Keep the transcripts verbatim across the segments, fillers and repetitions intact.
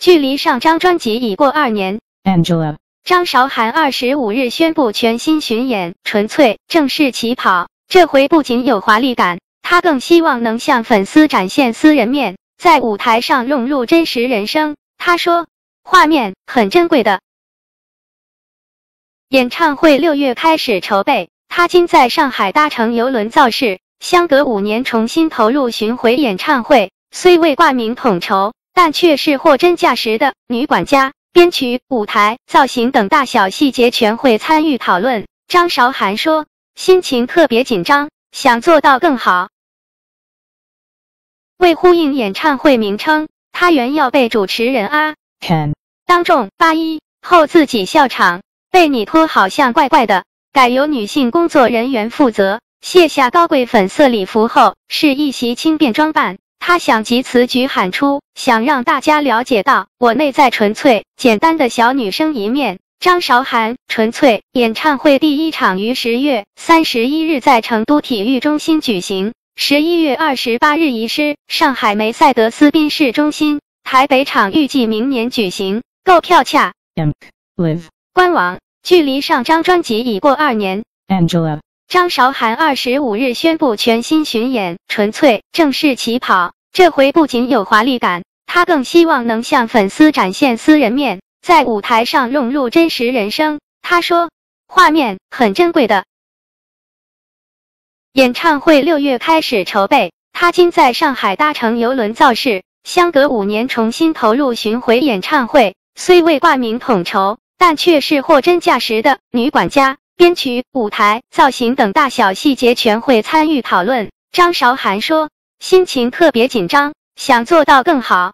距离上张专辑已过二年 Angela 张韶涵二十五日宣布全新巡演《纯粹》正式起跑，这回不仅有华丽感，她更希望能向粉丝展现私人面，在舞台上融入真实人生。她说：“画面很珍贵的。”演唱会六月开始筹备，她今在上海搭乘邮轮造势，相隔五年重新投入巡回演唱会。虽未挂名统筹，但却是货真价实的女管家。编曲、舞台、造型等大小细节全会参与讨论。张韶涵说：“心情特别紧张，想做到更好。”为呼应演唱会名称，她原要被主持人阿 Ken 当众八一后自己笑场，被你拖好像怪怪的，改由女性工作人员负责。卸下高贵粉色礼服后，是一袭轻便装扮。他想藉此举喊出，想让大家了解到我内在纯粹、简单的小女生一面。张韶涵《纯粹》演唱会第一场于十月三十一日在成都体育中心举行，十一月二十八日移师上海梅赛德斯宾士中心，台北场预计明年举行。购票洽 M Live 官网。距离上张专辑已过二年 Angela 张韶涵二十五日宣布全新巡演《纯粹》正式起跑，这回不仅有华丽感，她更希望能向粉丝展现私人面，在舞台上融入真实人生。她说：“画面很珍贵的。”演唱会六月开始筹备，她今在上海搭乘邮轮造势，相隔五年重新投入巡回演唱会。虽未挂名统筹，但却是货真价实的女管家。编曲、舞台、造型等大小细节全会参与讨论。张韶涵说：“心情特别紧张，想做到更好。”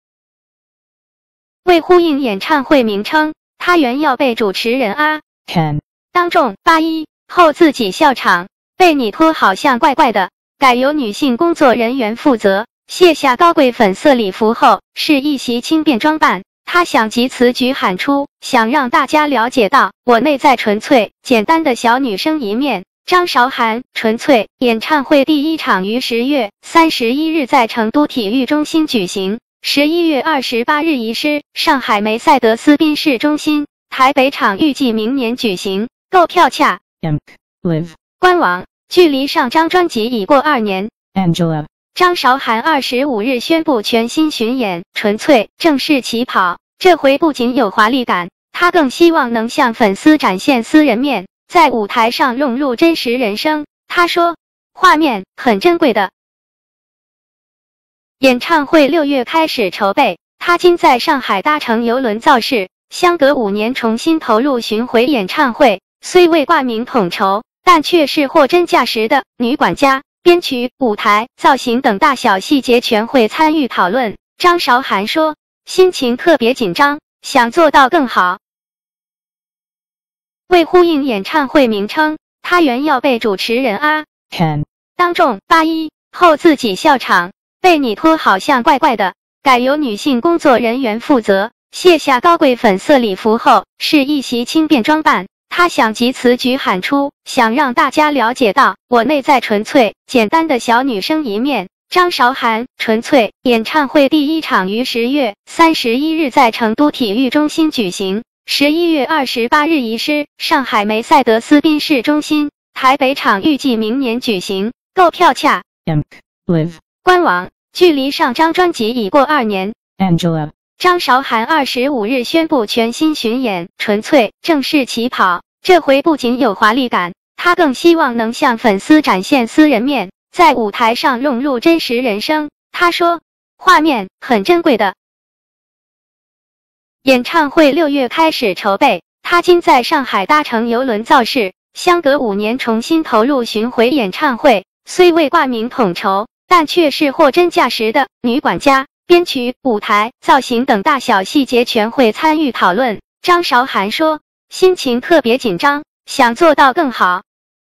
为呼应演唱会名称，她原要被主持人阿 Ken 当众八一后自己笑场，被你拖好像怪怪的，改由女性工作人员负责。卸下高贵粉色礼服后，是一袭轻便装扮。她想藉此举喊出，想让大家了解到我内在纯粹、简单的小女生一面。张韶涵《纯粹》演唱会第一场于十月三十一日在成都体育中心举行，十一月二十八日移师上海梅赛德斯宾士中心，台北场预计明年举行。购票洽 M Live 官网。距离上张专辑已过二年 Angela 张韶涵二十五日宣布全新巡演《纯粹》正式起跑，这回不仅有华丽感，她更希望能向粉丝展现私人面，在舞台上融入真实人生。她说：“画面很珍贵的。”演唱会六月开始筹备，她今在上海搭乘邮轮造势，相隔五年重新投入巡回演唱会。虽未挂名统筹，但却是货真价实的女管家。编曲、舞台、造型等大小细节全会参与讨论。张韶涵说：“心情特别紧张，想做到更好。”为呼应演唱会名称，她原要被主持人阿 Ken 当众八一后自己笑场，被你拖好像怪怪的，改由女性工作人员负责。卸下高贵粉色礼服后，是一袭轻便装扮。她想藉此举喊出，想让大家了解到我内在纯粹、简单的小女生一面。张韶涵《纯粹》演唱会第一场于十月三十一日在成都体育中心举行，十一月二十八日移师上海梅赛德斯宾士中心，台北场预计明年举行。购票洽 M Live 官网。距离上张专辑已过二年 Angela 张韶涵二十五日宣布全新巡演《纯粹》正式起跑，这回不仅有华丽感，她更希望能向粉丝展现私人面，在舞台上融入真实人生。她说：“画面很珍贵的。”演唱会六月开始筹备，她今在上海搭乘邮轮造势，相隔五年重新投入巡回演唱会。虽未挂名统筹，但却是货真价实的女管家。编曲、舞台、造型等大小细节全会参与讨论。张韶涵说：“心情特别紧张，想做到更好。”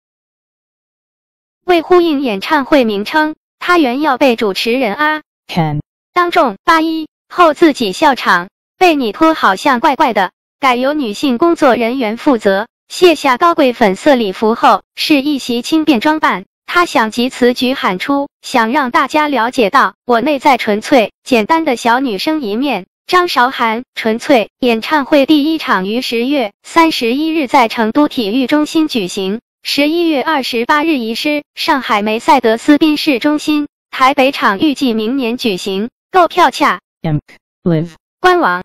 为呼应演唱会名称，她原要被主持人阿 Ken 当众八一后自己笑场，被你拖好像怪怪的，改由女性工作人员负责。卸下高贵粉色礼服后，是一袭轻便装扮。她想藉此举喊出，想让大家了解到我内在纯粹、简单的小女生一面。 张韶涵纯粹演唱会第一场于十月三十一日在成都体育中心举行，十一月二十八日移师上海梅赛德斯宾士中心，台北场预计明年举行。购票洽 imp live 官网。